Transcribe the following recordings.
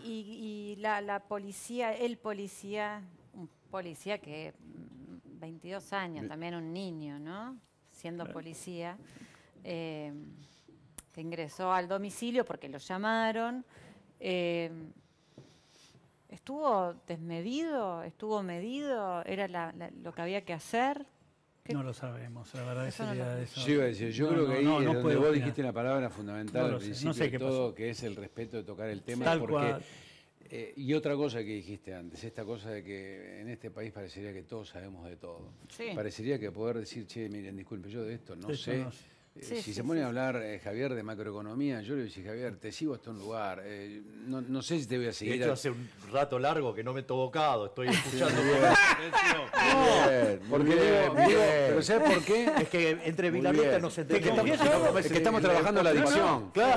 y la policía, un policía que 22 años, también un niño, ¿no? Siendo policía, que ingresó al domicilio porque lo llamaron. ¿Estuvo desmedido? ¿Estuvo medido? ¿Era lo que había que hacer? No lo sabemos, la verdad Eso no sería lo- eso. Yo iba a decir, yo creo que ahí es donde puedo vos opinar. dijiste una palabra fundamental No lo al sé, principio no sé de qué todo, pasó. que es el respeto de tocar el tema, Tal porque cual. y otra cosa que dijiste antes, esta cosa de que en este país parecería que todos sabemos de todo. Sí. Parecería que poder decir, che, miren, disculpe, yo de esto no Esto sé. no sé. Sí, Si sí, se pone sí, a hablar Javier de macroeconomía, yo le digo, Javier, te sigo hasta un lugar. No sé si te voy a De seguir. hecho, hace un rato largo que no me he tocado, estoy escuchando con atención. Bien, porque digo, pero ¿sabes por qué? Es que entre Muy Vilaretas bien. nos Te entendemos. confieso, si no, como es que estamos trabajando la adicción. Claro.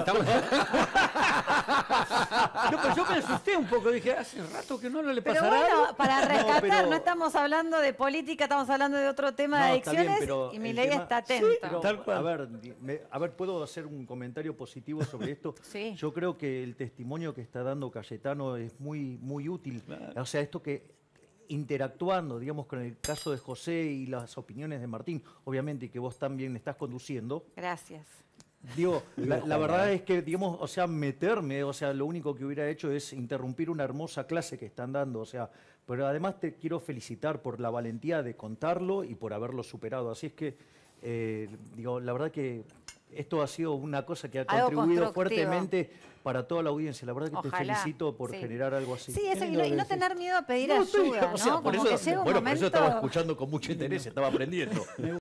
Yo me asusté un poco, dije, hace rato que no le Pero pasará bueno, algo. para rescatar, pero- no estamos hablando de política, estamos hablando de otro tema de No, está bien, adicciones pero y mi el ley tema- está atento. Pero, Tal cual. a ver, ¿puedo hacer un comentario positivo sobre esto? Sí. Yo creo que el testimonio que está dando Cayetano es muy, muy útil. Claro. O sea, esto que interactuando, digamos, con el caso de José y las opiniones de Martín, obviamente, y que vos también estás conduciendo, Gracias. digo, la verdad es que, digamos, o sea, meterme, o sea, lo único que hubiera hecho es interrumpir una hermosa clase que están dando, o sea, pero además te quiero felicitar por la valentía de contarlo y por haberlo superado. Así es que, digo, la verdad que esto ha sido una cosa que ha Algo contribuido constructivo. fuertemente para toda la audiencia. La verdad que te Ojalá, felicito por sí. generar algo así. Sí, eso, Qué y lindo no decir. tener miedo a pedir No, estoy- ayuda, o sea, ¿no? por Como eso, que llega un bueno, por momento... eso estaba escuchando con mucho interés, estaba aprendiendo.